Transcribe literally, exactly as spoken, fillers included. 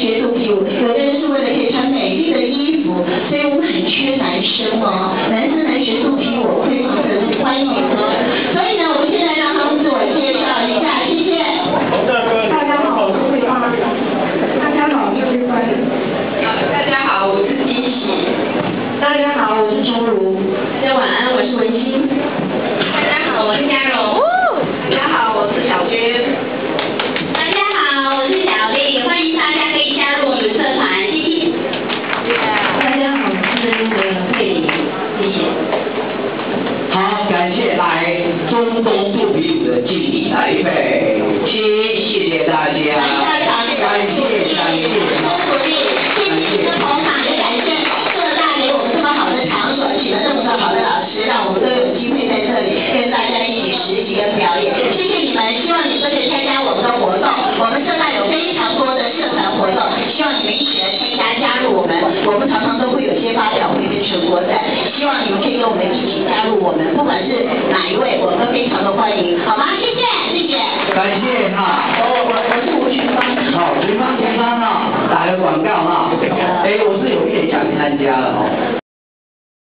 学肚皮舞，有的人是为了可以穿美丽的衣服，所以我们很缺男生哦，男生来学肚皮舞非常的欢迎哦。所以呢，我们现在让他们自我介绍一下，谢谢。 大家好，我是桂花。大家好，我是桂花。 大家好，我是金喜。大家好，我是钟如。大家晚安，我是文心。大家好，我是嘉荣。大家好，我是小娟。大家好，我是小丽，欢迎大家可以加入我们社团，谢谢。大家好，我是那个佩妮，谢谢。 好，感谢来中东肚皮舞的经理台北，谢谢谢大家，感谢感谢。 谢谢您的捧场，也感谢社大给我们这么好的场所，请了这么多好的老师，让我们都有机会在这里跟大家一起实习跟表演。谢谢你们，希望你们可以参加我们的活动。我们社大有非常多的社团活动，希望你们一起来参加，加入我们。我们常常都会有些发表会跟全国赛，希望你们可以跟我们一起加入我们，不管是哪一位，我们都非常的欢迎，好吗？谢谢，谢谢。 感谢哈。 我我我是吴群芳。 好，群芳群芳哈，打个广告哈。哎，我是有一点想参加了哦。